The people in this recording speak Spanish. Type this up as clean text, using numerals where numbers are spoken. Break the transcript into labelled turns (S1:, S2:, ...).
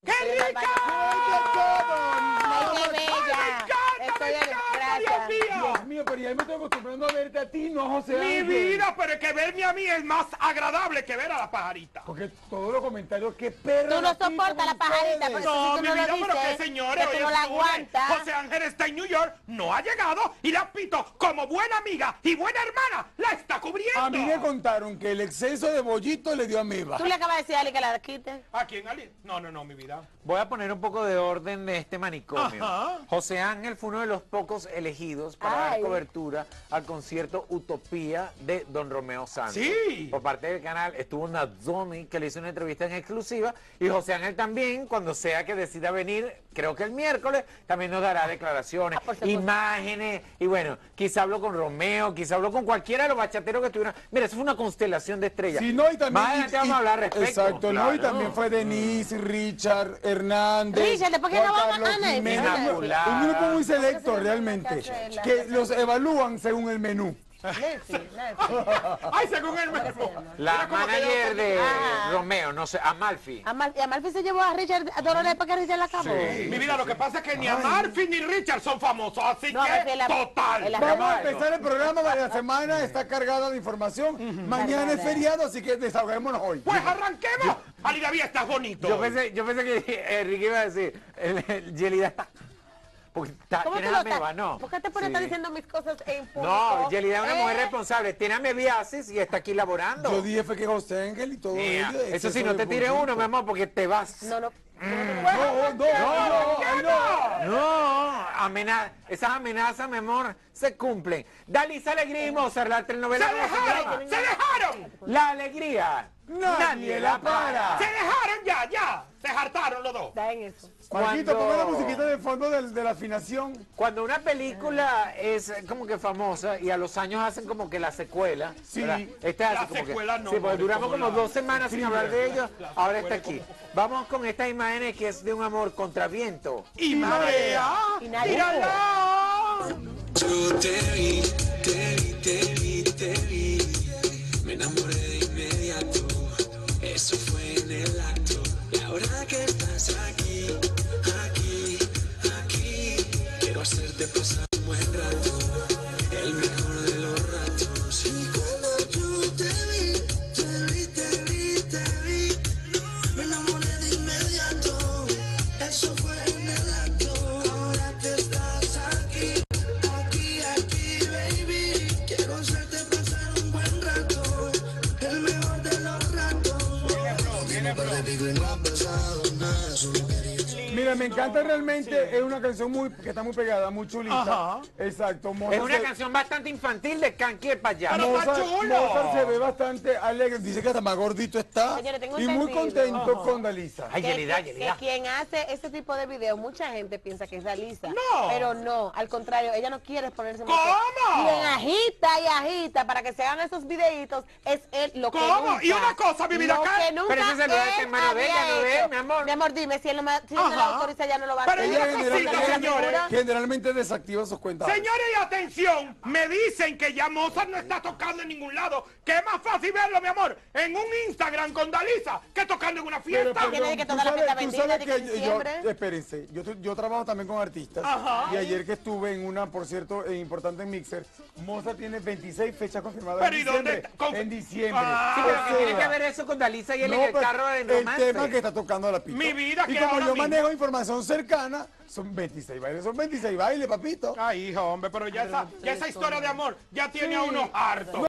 S1: ¡Qué rica!
S2: ¡Ay, qué bella!
S1: Dios mío!
S3: Dios mío, pero ya me estoy acostumbrando a verte a ti, no a José
S1: Mi
S3: Ángel.
S1: vida, pero es que verme a mí es más agradable que ver a la pajarita.
S3: Porque todos los comentarios, qué perra.
S2: Tú no soportas la pajarita,
S3: pues.
S2: pero
S1: No,
S2: si
S1: mi
S2: tú no
S1: vida,
S2: lo
S1: pero
S2: dices,
S1: que señores,
S2: que tú no
S1: oye,
S2: la
S1: señores,
S2: aguantas.
S1: José Ángel está en New York, no ha llegado y la Pito, como buena amiga y buena hermana, la está cubriendo.
S3: A mí me contaron que el exceso de bollito le dio ameba.
S2: Tú le acabas de decir a Ali que la quite.
S1: ¿A quién, Ali? No, mi vida.
S4: Voy a poner un poco de orden de este manicomio.
S1: Ajá.
S4: José Ángel fue uno de los pocos elegidos para dar
S2: Ay.
S4: cobertura al concierto Utopía de Don Romeo Santos.
S1: Sí.
S4: Por parte del canal estuvo Nazomi, que le hizo una entrevista en exclusiva, y José Ángel también, cuando sea que decida venir, creo que el miércoles, también nos dará declaraciones,
S2: por supuesto.
S4: imágenes, y bueno, quizá habló con Romeo, quizá habló con cualquiera de los bachateros que estuvieran. Mira, eso fue una constelación de estrellas.
S3: Sí, no, y también,
S4: Más adelante vamos a hablar al respecto.
S3: Exacto, no, y
S4: Claro.
S3: también fue Denise, Richard, Hernández.
S2: Richard, después que
S3: Juan
S2: no vamos
S3: Carlos
S2: a Ana,
S3: Jiménez.
S4: Inmaculada.
S3: Un grupo muy selecto
S2: ¿Cómo se llama
S3: realmente,
S2: la que hace la-
S3: que los evalúan según el menú.
S2: Nancy.
S1: Ay, según el mismo.
S4: La
S1: Mira cómo
S4: manager
S1: quedó.
S4: de
S2: Ah.
S4: Romeo, no sé, Amalfi.
S2: Y Amalfi se llevó a Richard a Dolores para que Richard la acabó.
S1: Mi vida, lo que pasa es que ni Amalfi ni Richard son famosos, así
S2: No,
S1: que
S2: es la-
S1: total.
S2: es la-
S3: Vamos a empezar el programa, la semana está cargada de información. Mañana es feriado, así que desahoguémonos hoy.
S1: Pues arranquemos. Ali David, estás bonito.
S4: Yo pensé que Enrique iba a decir, el Yelida está... Porque
S2: ¿Cómo tú
S4: tienes
S2: lo
S4: ameba,
S2: estás?
S4: ¿no?
S2: ¿Por qué te pones a estar diciendo mis cosas en público?
S4: No, Yelida es una mujer
S2: Eh,
S4: responsable, tiene amebiasis y está aquí laborando.
S3: Yo dije fue que José Ángel y todo
S4: Mira,
S3: ello.
S4: eso sí,
S3: exceso
S4: no
S3: de
S4: te tires
S3: bollito.
S4: uno, mi amor, porque te vas.
S2: No, no.
S3: No.
S4: Esas amenazas, mi amor, se cumplen. Dalisa Alegría y Mozart, la telenovela.
S1: ¡Se
S4: ¿cómo se llama?
S1: dejaron! ¡Se dejaron!
S4: La alegría.
S3: Nadie la para.
S1: ¡Se dejaron ya! Se hartaron los dos.
S2: Está en eso.
S3: Marquito,
S4: Cuando-
S3: ponme la musiquita de fondo de la afinación.
S4: Cuando una película es como que famosa y a los años hacen como que la secuela,
S3: Sí.
S4: ¿verdad? Esta es
S1: La
S4: así como que,
S1: secuela no,
S4: sí, porque
S1: no,
S4: duramos
S1: como
S4: como
S1: la-
S4: 2 semanas sin hablar de ellos, ahora está aquí. Vamos con estas imágenes que es de un amor contra viento.
S1: ¡Y marea!
S2: Y nadie-
S1: ¡Mírala!
S5: Yo te vi, me enamoré de inmediato, eso fue en el acto, y ahora que estás aquí, quiero hacerte pasar un buen rato, el mejor de los ratos, y cuando yo te vi, me enamoré de inmediato, eso fue en el acto, ahora que estás aquí, baby, quiero hacerte pasar un buen rato, el mejor de los ratos.
S3: Mira, me encanta realmente, es una canción que está muy pegada, muy chulita.
S1: Ajá.
S3: Exacto.
S4: Es
S3: Mozart
S4: una
S3: se-
S4: canción bastante infantil de Kanki el payaso.
S1: Pero está chulo.
S3: Mozart se ve bastante alegre, dice que hasta más gordito está
S2: Señores, tengo
S3: y muy
S2: entendido.
S3: contento con Dalisa.
S4: Ay,
S2: Que-
S4: Yelida,
S2: que
S4: Yelida.
S2: quien hace ese tipo de videos, mucha gente piensa que es Dalisa.
S1: No.
S2: Pero no, al contrario, ella no quiere ponerse
S1: ¿Cómo?
S2: Quien agita y agita para que se hagan esos videitos es él lo que
S1: ¿Cómo?
S2: nunca.
S1: Y una cosa, mi vida,
S2: lo
S1: acá-
S2: que nunca
S4: Pero ese celular está en
S2: él
S4: mano de ella,
S2: había
S4: ¿no ves,
S2: hecho.
S4: mi amor?
S2: Mi amor, dime, si él no, si él no lo
S1: Ajá.
S2: autoriza, ya no lo va a
S1: Pero
S2: hacer.
S1: ella
S3: Ella
S1: cosita,
S3: generalmente,
S1: señores.
S3: generalmente desactiva sus cuentas.
S1: Señores, y atención, me dicen que ya Mozart no está tocando en ningún lado, que es más fácil verlo, mi amor, en un Instagram con Dalisa que tocando en una fiesta.
S2: Tiene que toda la fiesta vendida, de que en diciembre.
S3: Espérense, yo trabajo también con artistas.
S1: Ajá.
S3: Y ayer que estuve en una, por cierto, importante en Mixer, Mozart tiene 26 fechas confirmadas
S1: Pero,
S3: en
S1: ¿y dónde
S3: diciembre.
S1: está?
S3: En diciembre.
S1: Ah.
S4: Sí, pero
S3: O
S4: ¿qué tiene
S3: sea,
S4: que ver eso con Dalisa y él
S3: no,
S4: en el
S3: pues,
S4: carro de
S3: el
S4: romance?
S3: tema que está tocando la pista.
S1: Mi vida,
S3: y
S1: que
S3: como
S1: ahora
S3: yo
S1: mismo-
S3: manejo información cercana, son 26 bailes. Son 26 bailes, papito.
S1: Ay, hijo, hombre, pero ya esa historia de amor ya tiene a uno harto.